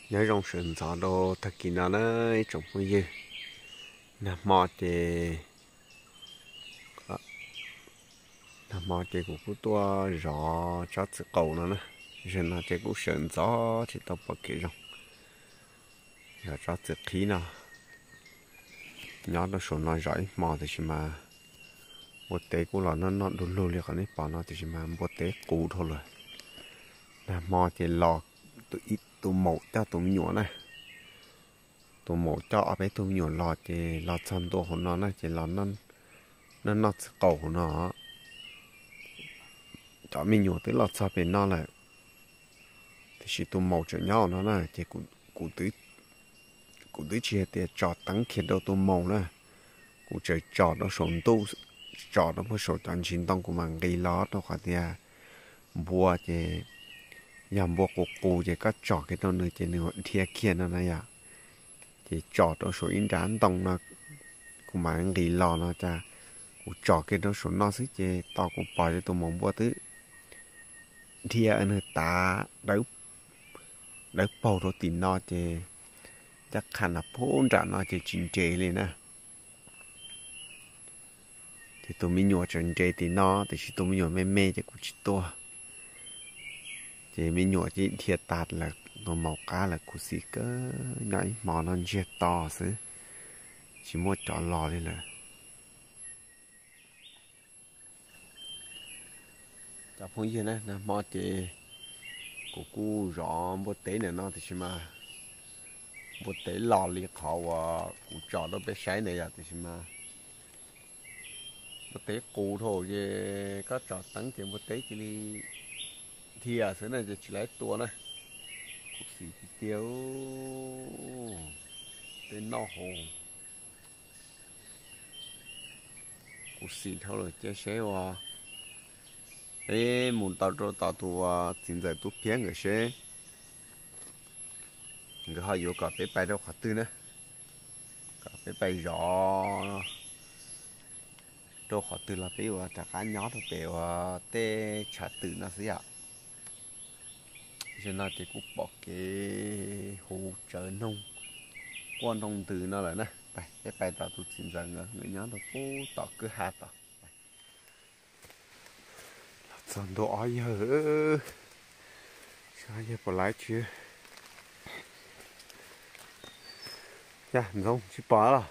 nhớ trong sườn gió đồ thật kỳ nào đấy trồng không dư nè mò thì nè mò thì cũng có tua rõ cho tự cầu nữa nè rồi nó thì cũng sườn gió thì tao bỏ kỹ rồi giờ cho tự khí nào nhớ nó số nó giỏi mò thì chỉ mà một tế cũng là nó đủ lưu liệt này bỏ nó thì chỉ mà một tế cũ thôi rồi nè mò thì lò tụi ít tụi mẫu cho tụi nhỏ này tụi mẫu cho ở bên tụi nhỏ lò thì lò chân tụi của nó này thì lò nó cầu của nó cho mình nhỏ tới lò sao bên nó là thì chỉ tụi mẫu cho nhau nó này thì cũng tới chia thì cho tăng khiến đâu tụi mẫu này cũng chơi cho nó sống tu cho nó mới sống toàn chính tông của mình gây lót nó khỏi thì bùa thì nhằm bùa của cụ thì có cho cái nó nữa thì nữa thiệt kia nó này à thì cho nó số in rán tông nó của mình gây lót nó cha cũng cho cái nó số nó xí thì tao cũng bỏ cho tụi mông bùa tứ thì anh ta đỡ đỡ bầu rồi tìm nó thì chắc hẳn là phun ra nó thì chỉnh chế lên nè thì tụi mình nhỏ chỉnh chế thì nó thì tụi mình nhỏ mê mê thì cũng chỉ to thì mình nhỏ chỉ thiệt tạt là nó màu cá là cũng xí cơ nhảy mò nó chết to xứ chỉ mua chó lò đi là chả phong gì nè mò thì cũng rõ một tế này nó thì chỉ mà một tế lò liệt họ cũng cho nó bé sấy này à thì mà một tế cũ thôi chứ có trò tấn thì một tế chỉ đi thì ở dưới này chỉ lấy tua này cũng xì tiêu tên nó hồ cũng xì thôi rồi chơi xe wa ê muốn tao tụ chính giải tụ phiền người xe người họ vô cà phê bay đâu khó tư nữa cà phê bay rõ đâu khó tư là bây giờ trả cá nhỏ thôi bây giờ tê trả tự nó sẽ ạ cho nên thì cũng bỏ cái hồ chợ nông quan nông từ nó lại nè bay tao tụ chính giải người nhỏ nó cố tao cứ hạt tao dần đồ ai hở sao giờ bỏ lái chưa dạ không chỉ bỏ là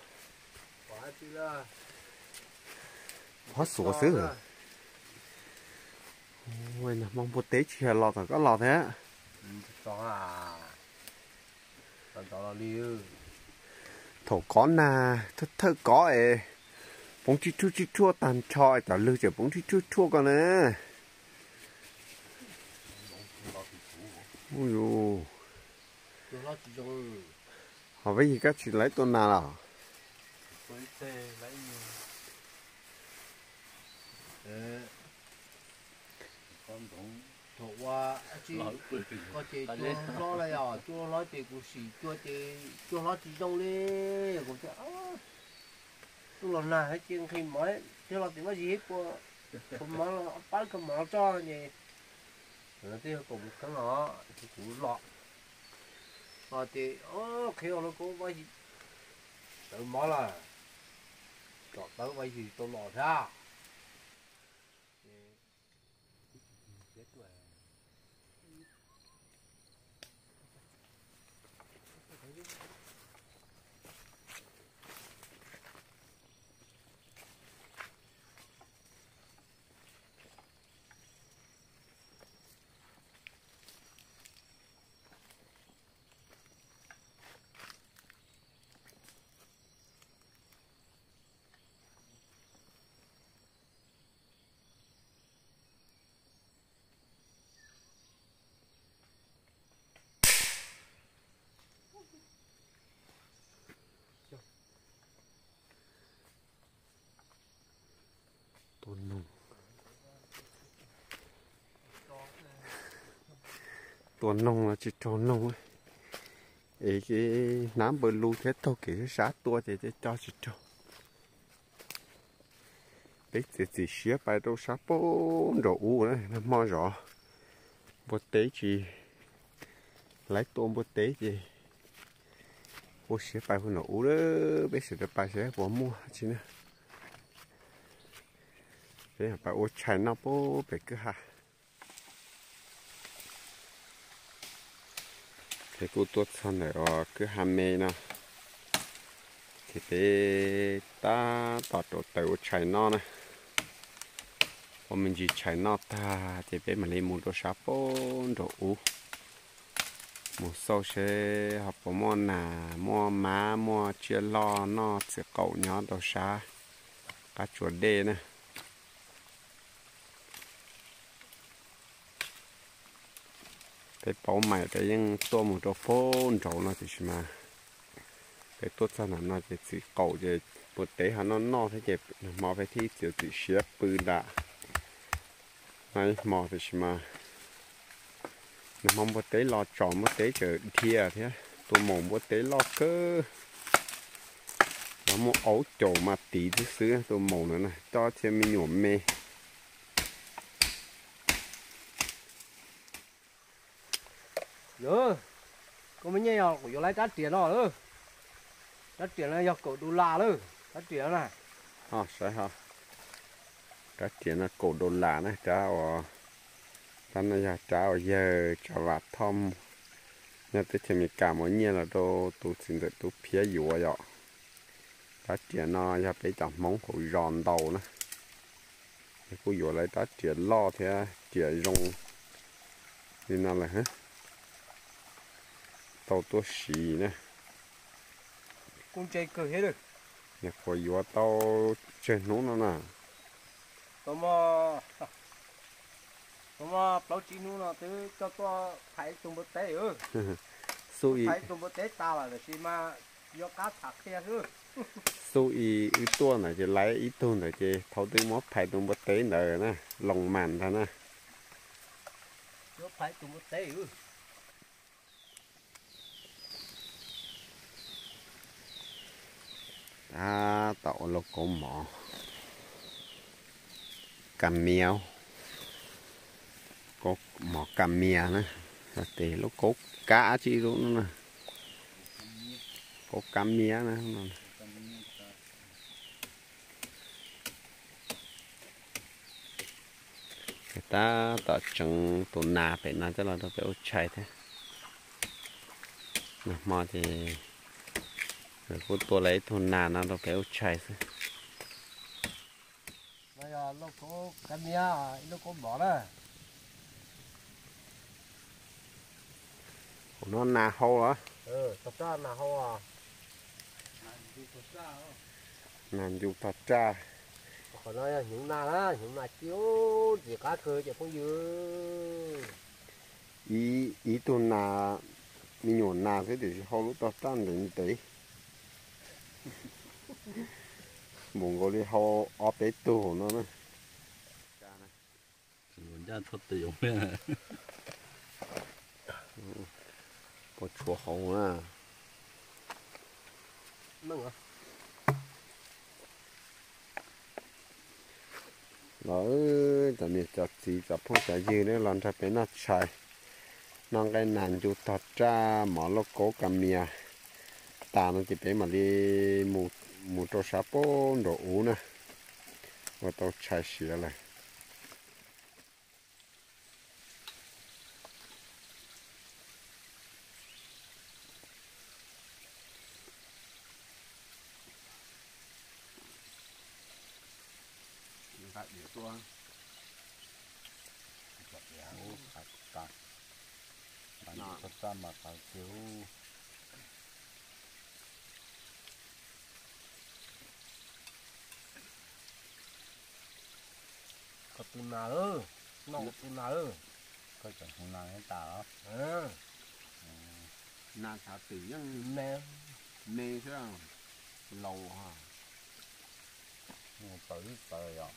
hóa sủa xứ rồi ôi nè mong một tế chỉ là lọt rồi có lọt thế đó là thổ có nà thơ có ê bóng chi chua tàn trọi tao lưu chỉ bóng chi chua con nè ôi dồi họ với gì các chị lấy tuần nào con cũng thuộc qua chỉ có chỉ chua lo là chua lo thì cũng xì chua lo chỉ trong đi cũng sẽ chua lo nào hết chuyện khi mới chua lo thì có gì hết qua cũng mà bán cái máu cho vậy rồi thì cũng cái nó thì cũng lọ thì khi nó cũng có gì tự máu là chọn tới cái gì tôi lọ ra tuần nông là chỉ cho nông ấy ấy cái nám bờ lu thế thôi cái sát tua thì cho chỉ cho đấy thì xía bài đâu sát bốn đồ u đấy nó mò rõ một tế chỉ lấy tôm bút tế gì bố sẽ phải phụ nổ đó bây giờ được bài sẽ bỏ mua chứ nữa thế là bài ô chạy nó bố phải cứ hạ thế cô tốt xong rồi cứ ham mê nó thì thế ta tạo đồ tới ô chạy nó này mình chỉ chạy nó ta thì bé mà lên một đồ sáp đồ u một số sẽ học bộ môn là mua má mua chia lo nó sẽ cậu nhỏ đồ xa cá chuột đê nè cái bảo mày cái những tô một đồ phôn trâu nó thì mà cái tốt ra là nó chỉ cậu thì một tế hắn nó no thế kịp mò phải thi chỉ xếp bự đã này mò thì mà mong một tế lo tròn một tế chờ thia thế tôi mong một tế lo cơ nó một ấu chỗ mà tí thứ xứ tôi mong nữa này cho thêm mình nhuộm mê nữa có mấy nhảy của lấy cá tiền nó nữa cá tiền này do cổ đô la nữa cá tiền này sai ha cá tiền là cổ đô la này cháu thanh này cháu giờ cháu vặt thom nhà tôi chỉ mình cả mỗi nhà là tôi xin được tôi phía dùa vậy cá tiền nó ra bị chặt móng hổ giòn đầu nữa cô dùa lấy cá tiền lo thế tiền rong nên nó là hết tàu tôi xì nè cũng chơi cờ hết được nhà cô dùa tàu chơi nấu nó nè tao mà bao chi nu nó từ cho tôi thấy tụi bớt té ư xui thấy tụi bớt té tao là gì mà do cá thạc kia ư xui ít tua này chỉ lấy ít tua này chỉ thâu tiếng mót phải tụi bớt té nè nè lòng màn thôi nè do thấy tụi bớt té ư tàu lộc cổ mỏ cam mèo có mỏ cam mèo nữa thì lúc có cá chi luôn nè có cam mía nữa người ta tạo trồng tổ nà phải nói cho là nó phải chạy thế mà thì rồi cô tôi lấy thôn nà nó phải chạy thế bây giờ nó có cái mía nó có bỏ đó nó nà hâu á tập ra là hâu làm dù thật ra còn nói những na chiếu gì cá khơi chứ không dư ý tôi nà mình nhổn nà thế thì hâu lúc tập ra đến tí muốn có đi hâu ốp tế tu nó nữa 人家出的有咩？ có chùa hồng à nâng à đó tại vì chặt gì chặt phong chặt gì nữa làm cho bé nó chạy nó cái nàn chú thật ra mở lô cố cầm mía ta nó chỉ bé mà đi một trâu sáp đồ ú nè và tao chạy xỉa lại Hạt nhiều tua. Hạt cạn. Bạn thật ra mà phải thiếu có tụi nào ư nó tụi nào ư có chẳng không nào hết tao nàn thả tử nhưng mẹ mê chứ lâu ha nhưng tới tới rồi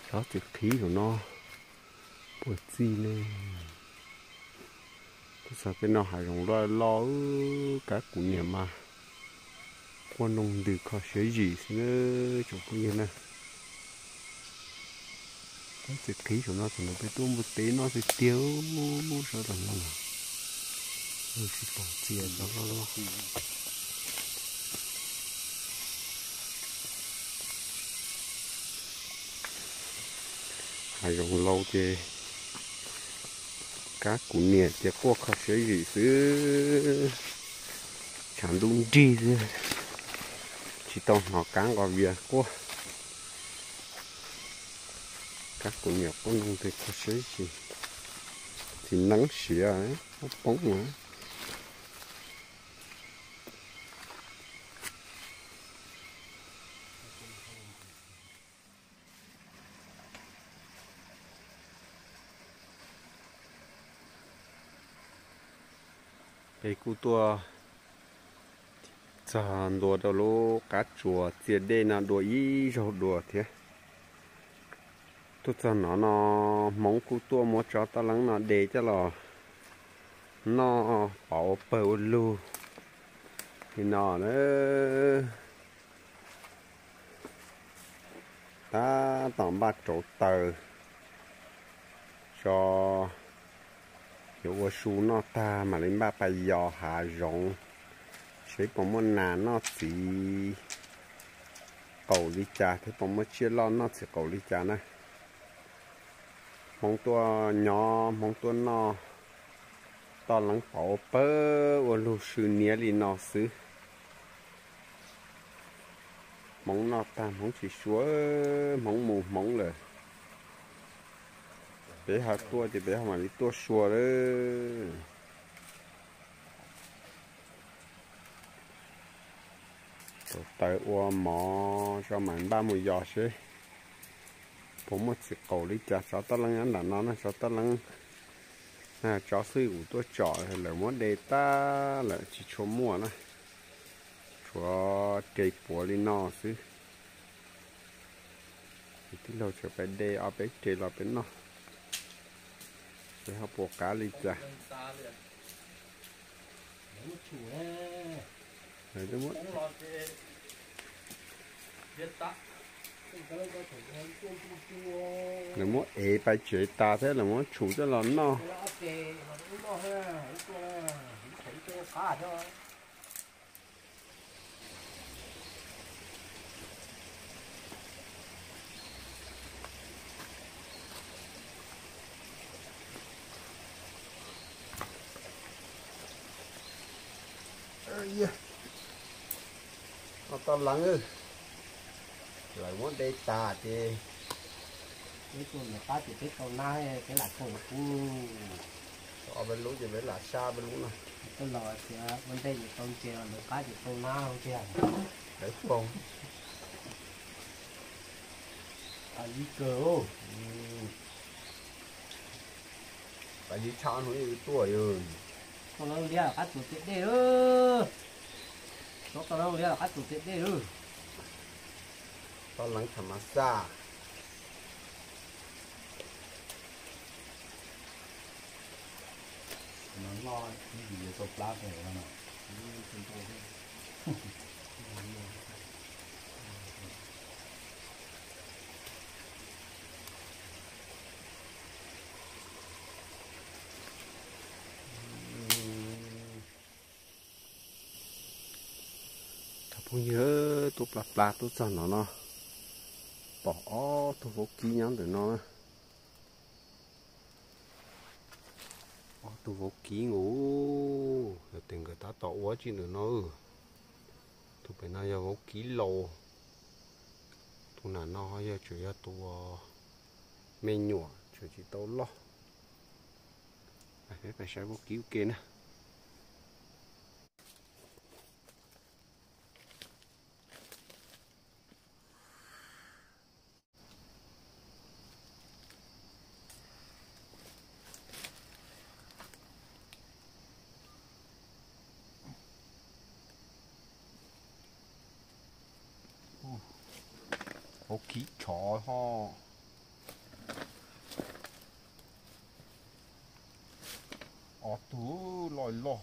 gió trực khí của nó bùa chi nè sao cái nó hay rong lo cá củ niệm mà quan nông từ khó chế gì nữa chụp cái gì nè cái trực khí của nó thì nó phải tôm một tí nó sẽ tiêu sao là nó rồi chỉ bỏ chia cho nó hay rong lâu thì cá củ niệm thì qua khó chế gì xứ chẳng đúng gì nữa chỉ tao họ cán vào việc quá các con nhỏ con nông thì có sấy gì thì nắng xỉa ấy nó bóng nữa cái cú tua chọn đồ đâu lô cá chùa tiền đây là đồ ý rồi đồ thế tôi cho nó mong cú tua mua cho ta lắng nó để cho nó bảo bầu lu thì nó nữa ta tạm bắt chỗ tờ cho chỗ su nó ta mà lên ba bay giò hạ rộng chế bóng một nà nó chỉ cầu đi trà thế bóng một chia lo nó chỉ cầu đi trà này mong tua nhỏ mong tua nó to lắng bảo bơ và lù sư nia đi nó xứ mong nó ta mong chỉ xuống mong mù mongเลยbé hạt tua thì bé mà đi tua xua đấy tại ua mỏ cho mình 30 giò xíผมมาสิเกาหลีจะสาวตะลังนั้นน่ะนะสาวตะลังจอซื้ออูตัวจอหรือว่าเดต้าหรือชิชมัวนะชัวเกยปัวลินอซื้อที่เราจะไปเดเอาไปเกยเราเป็นเนาะไปหาปวกกาลิจ้ะเฮ้ยทั้งหมดlà muốn ế bài chế ta thế là muốn chủ cho nó no nó to lắm ư lại muốn đây ta thì cái con là cá thì cái con nai cái là con cú ở bên lúa thì bên là xa bên lúa này cái lò thì bên đây thì con chèo được cá thì con na không chèo đấy không gì cơ ô tại vì chọn nó như tuổi rồi con nó đi là cá tụt tết đây ơ con nó đi là cá tụt tết đây ơ to lắng thầm xa nó lo cái gì sụp lá về nó bây giờ tôi plạt tôi cho nó bỏ tôi vô ký nhắn để nó tôi vô ký ngủ rồi tiền người ta tỏ quá chứ nữa nó tôi phải nói vô ký lô tôi là nó giờ chủ yếu tôi men nhọ chỉ tôi lo phải sai vô ký kia nè ô ký chó ho ở tú lòi lò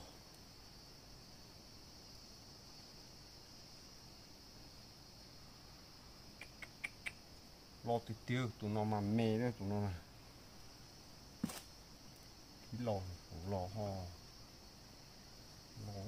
lò thì tiêu tụi nó mà mê đấy tụi nó này cái lò ho lò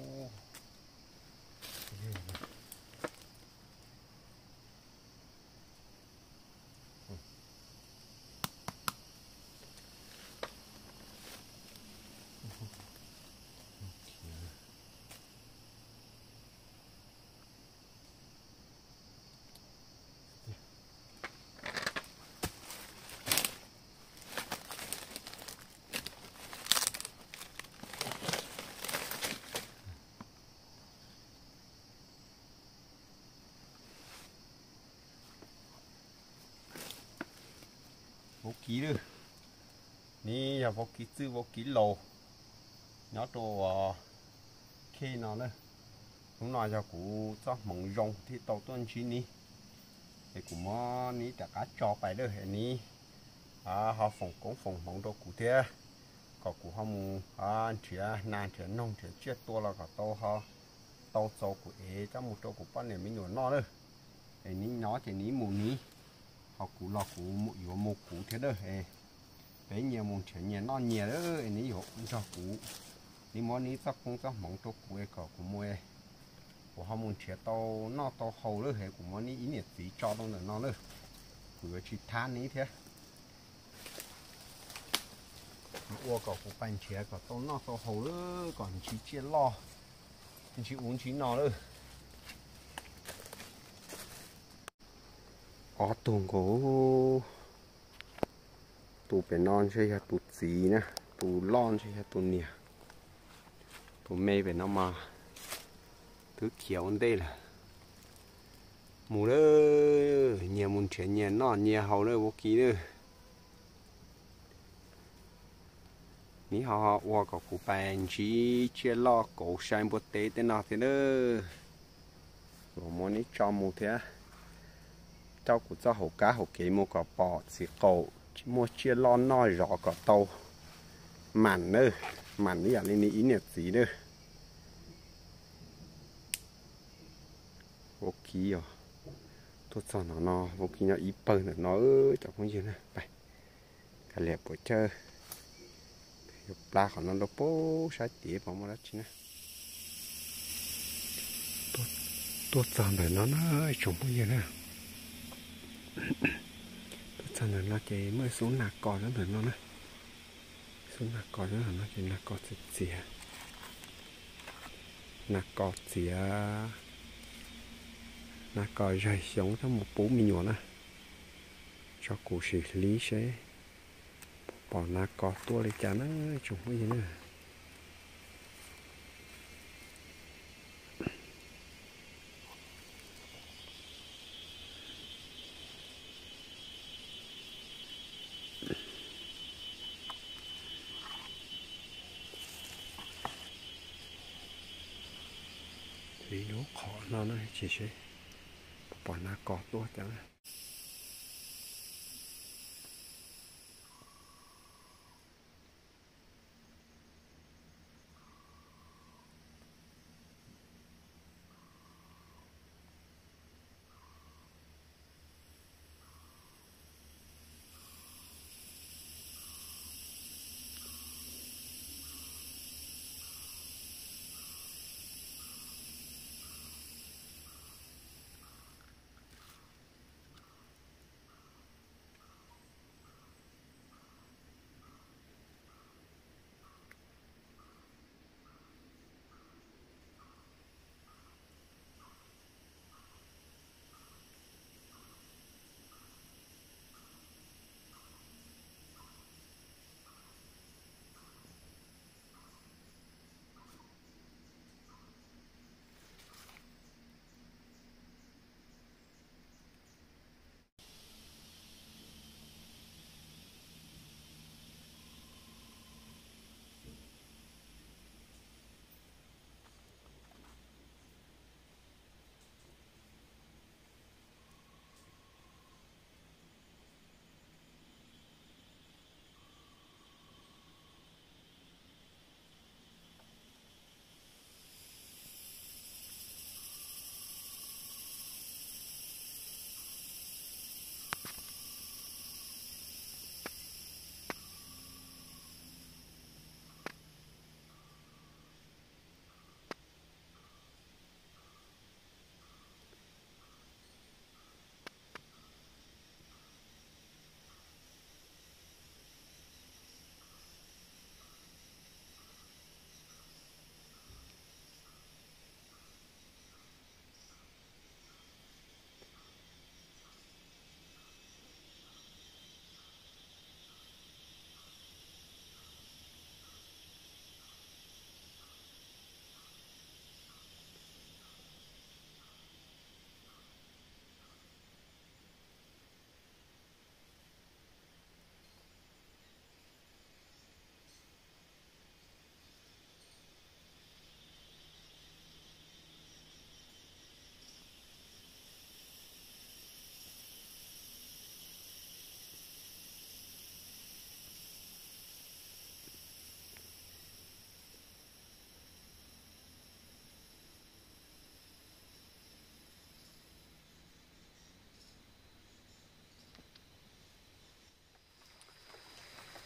vô ký được ní giờ vô ký tư vô ký lồ nó đồ khi nó nữa chúng nói cho cụ cho mỏng rồng thì tàu tuần chi ní thì cũng mò ní đã cá cho phải được hệ ní họ phòng cũng phòng mỏng đồ cụ thế còn cụ họ mù chuyện nan chuyện nông chuyện chết to là cả tàu họ tàu cho cụ ấy cho một chỗ cụ bắt này mới nhổ no nữa hệ ní nó thì ní mù ní họ cụ là cụ một cụ thế đó hệ bé nhiều một chuyện nhiều non nhiều đó ní dụ cho cụ ní món ní chắc cũng chắc mỏng cho cụ ấy cả cụ mua của họ muốn chế tàu nó tàu hầu nữa hệ của món ní ý nhiệt tí cho đâu nữa nó nữa vừa chỉ than ní thế mua cả cụ bánh chế cả tàu nó tàu hầu nữa còn chỉ chia lo chỉ uống chỉ nó nữa ở tuồng cổ tụ bể non chơi tụ gì nè tụ lon chơi tụ nè tụ mê về nó mà thứ kiểu đây là mù đó nhà muốn chuyện nhà nó nhà hậu đó vô ký đó ní họ qua có cụ bàn chỉ chia lo cổ sang bột tế tên nào thế đó rồi muốn ní cho mù thế cháu của cháu hậu cá hậu kế mua có bò xì cổ mua chia lo nói rõ có tàu mặn nữa mặn như là ý nhiệt gì nữa vô ký rồi tôi cho nó vô ký nó ý bơ nữa nó chẳng có gì nữa vậy cả lẹp của chơi pla của nó bố sai tía vào mà đó chứ nè tôi cho nó chẳng có gì nữa cho nó cái mới xuống nạc cò nó được nó nè xuống nạc cò nó cái nạc cò xịa nạc cò xịa nạc cò dày giống theo một bố mình nhỏ nè cho cụ xử lý sẽ bỏ nạc cò tua lấy chán nó chúng cái gì nữa thì nó khó nó chỉ sẽ bỏ nạc cò tua chẳng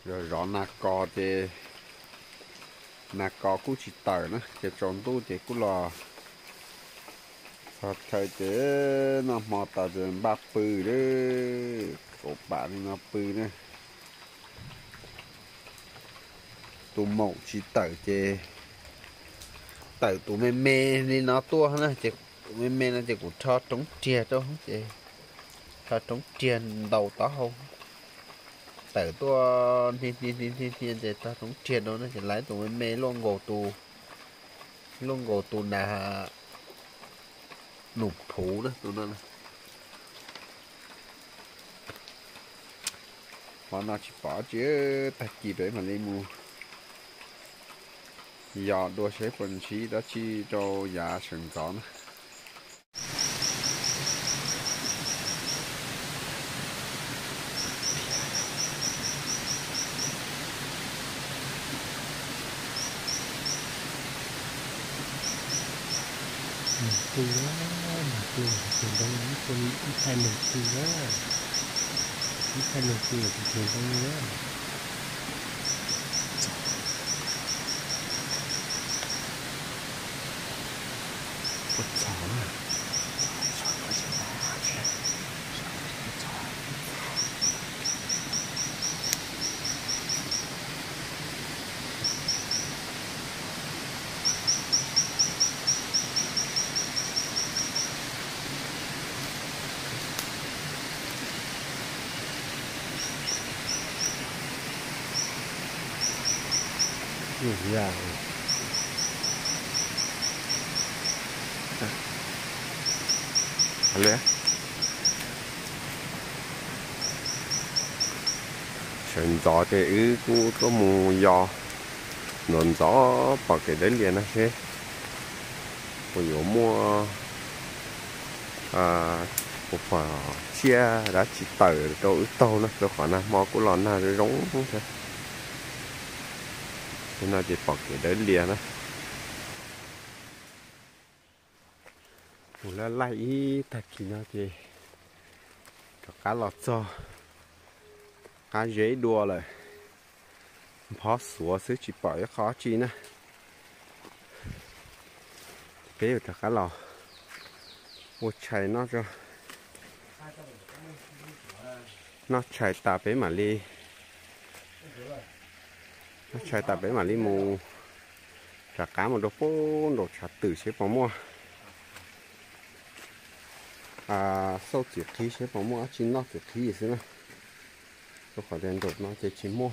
rồi rõ nà có cũng chỉ tờ nữa cái tròn tu thì cũng là thật thời thế nó mò tờ rồi ba pư đấy của bạn nó pư nữa tụ mộng chỉ tờ thì tờ tụ mê mê nên nó tua nữa chỉ mê mê nó chỉ cũng cho trống chia đâu không chị cho trống chia đầu tao không tờ tua nên thì ta trống chia đâu nó chỉ lấy tụ mê mê luôn gồ tụ là nụp thủ đó tụi nó họ nó chỉ bỏ chứ ta chỉ để mà đi mua giờ đua xe phần trí đó chỉ cho giá sừng gió nữa từ đó mà từ đông những con ít hai mình từ đó ít hai mình từ đông đó bất chó à dạ lẽ sừng gió thì cũng có mù gió nón gió bỏ cái đấy liền thế bây giờ mua một phần chia đã chỉ tờ đâu ít tô nữa đâu khỏi nào mò của lon nào rồi giống không thế nên là chỉ bỏ cái đấy liền đó là lại thật kỳ nó thì cá lọt cho cá dễ đua rồi phó sủa xứ chỉ bỏ cái khó chi nữa cái được cá lọt một chảy nó cho nó chảy tà bế mà đi nó chảy tà bế mà đi mù chả cá một đồ phố đồ chả tử xếp vào mua sau tiệc khí xếp vào mua chín nó tiệc khí gì xí nữa tôi khỏi đèn đột nó chỉ mua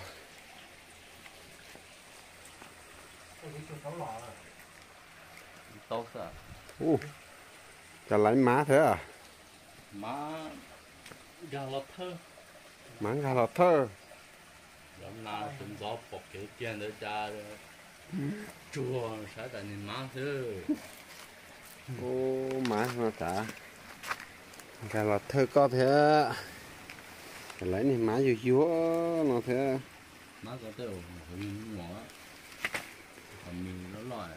tốt à chả lấy má thế à má gà lọt thơ má gà lọt thơ hôm nay chúng gió bọc kiểu tiền để cha chua sẽ tại nên má thơ ô má nó trả gà lọt thơ có thế chả lấy này má vô chúa nó thế má có thể mình ngỏ còn mình nó lòi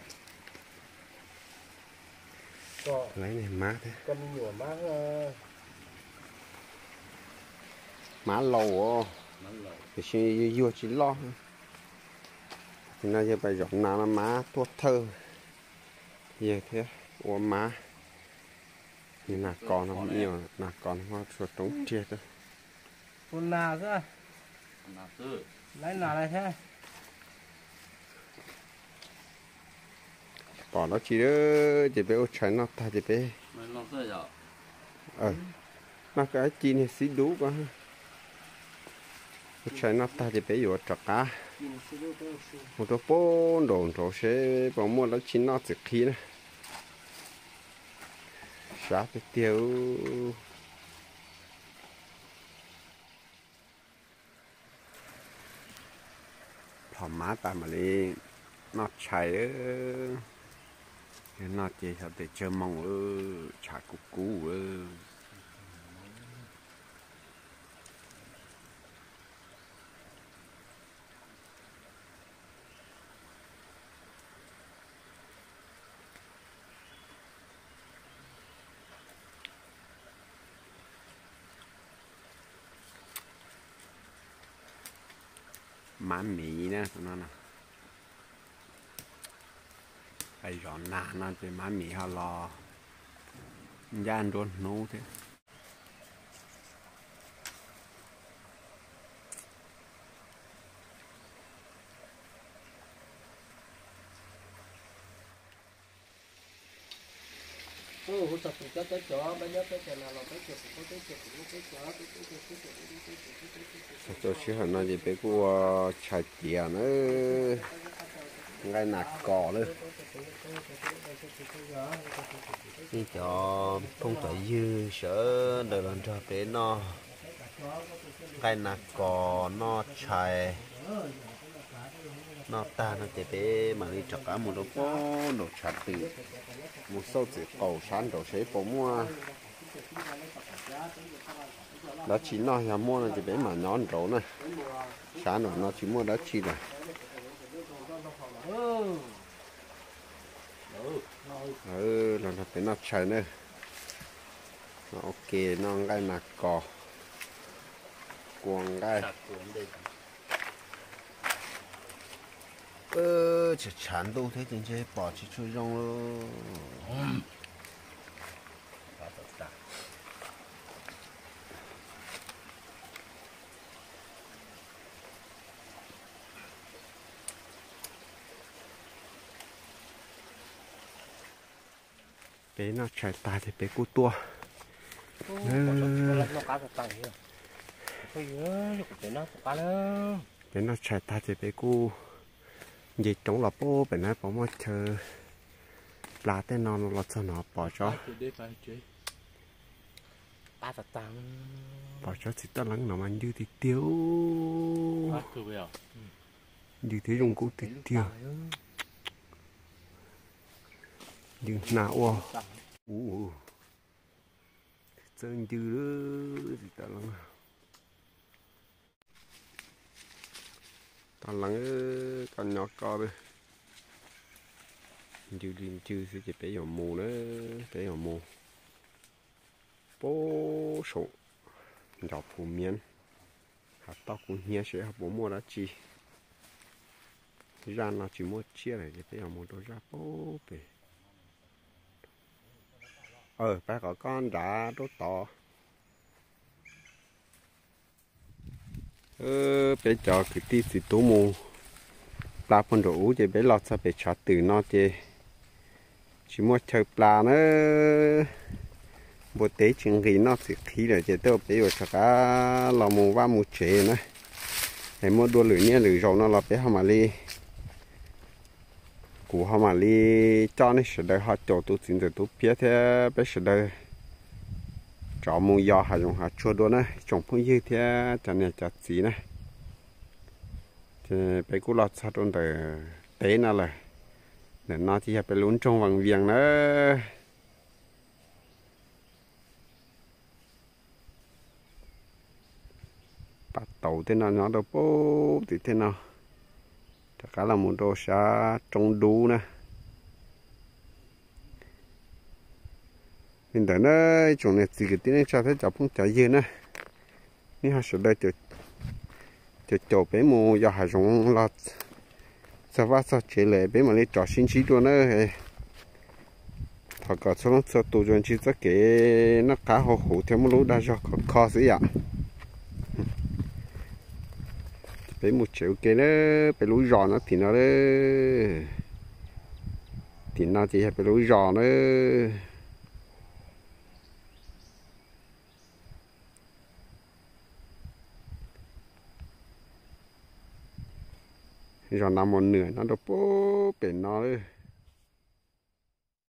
lấy này má thế con nhỏ má lâu thì xin vô chỉ lo thì nó giờ bây giờ nào nó má tuốt thơ về thế ủa má thì là con nó nhiều là con nó chuột trống chia thôi con nào cơ nào tư lấy nào này thế bỏ nó chỉ đó chỉ bé ô trái nó ta chỉ bé mình nó sẽ giờ nó cái chi này xí đủ quá ô trái nó ta chỉ bé vô trọc cá một số bốn đồ đồ sẽ bỏ mua nó chín nó chỉ khí này sát cái tiêu thỏ má ta mà đi nó chạy nó chỉ sao để chơi mong chả cú cú má mì nè nó nè bây giờ nó chỉ má mì họ lo gian luôn nấu thế hỗ trợ cái chó bây giờ cái chó nào là cái chó cho chứ hả nó chỉ biết của chạy tiền nữa ngay nạt cỏ nữa đi cho không phải dư sợ đời lần cho bé nó ngay nạt cỏ nó chạy nó ta nó chỉ bé mà đi chặt cả một đồ chặt từ một số chỉ cầu sáng đồ chế bộ mua đó chỉ nó nhà mua là chỉ bé mà nhón rổ này sáng rồi nó chỉ mua đó chỉ là là nó phải nó chạy nữa nó ok nó ngay nạc cò cuồng ngay chỉ chán đâu thế thì chơi bỏ chỉ chơi rong luôn bé nó chạy ta thì bé cú tua bé nó chạy ta thì bé cú gì trong là bố bé nó bỏ mất chờ là tên nó cho nó bỏ cho bỏ cho chỉ ta lắng nó mà như thì tiêu như thế dùng cú thì tiêu nhưng nào chân dư gì ta lắng con nhỏ co đi dư riêng chưa sẽ chỉ bé vào mù nữa bé vào mù bố số dọc phủ miến hạt tóc cũng nhẹ sẽ học bố mua đã chi ra nó chỉ mua chia này để vào mù đôi ra bố bể bác có con đã đốt to bé cho cái tí xịt tố mù pla phân đủ thì bé lọt sao bé chặt từ nó chỉ mua chơi pla nữa bộ tế chừng gì nó sẽ khí rồi chỉ tôi bé rồi cho cả lò mù va mù chế nữa để mua đua lưỡi nhé lưỡi rồng nó là bé hàm li củ hàm li cho nên sẽ đợi họ chỗ tôi xin rồi tôi biết thế bé sẽ đợi cho mù giò hay dùng hạt chua đua này trồng phương dư thế cho nên chặt gì này thì bé cú lọt sát luôn từ tế nó là để nó chỉ phải lún trong vòng viền nữa bắt tàu thế nào nó đâu bố thì thế nào tất cả là một đồ xa trong đu nè mình thấy nó chỗ này chỉ cái tiếng cho thấy cháu không trả gì nè nhưng họ sẽ đây chỗ bé mù giờ hải dùng là sao vắt sao chế lệ bé mà lấy trò xin chí luôn nữa họ có số số tụ dân chỉ tất cái nó cá hồ hủ theo một lúa đã cho kho gì ạ bé một triệu cái đó bé lúa giò nó thì nó chỉ là bé lúa giò nữa rồi nằm một nửa nó đâu bố bể nó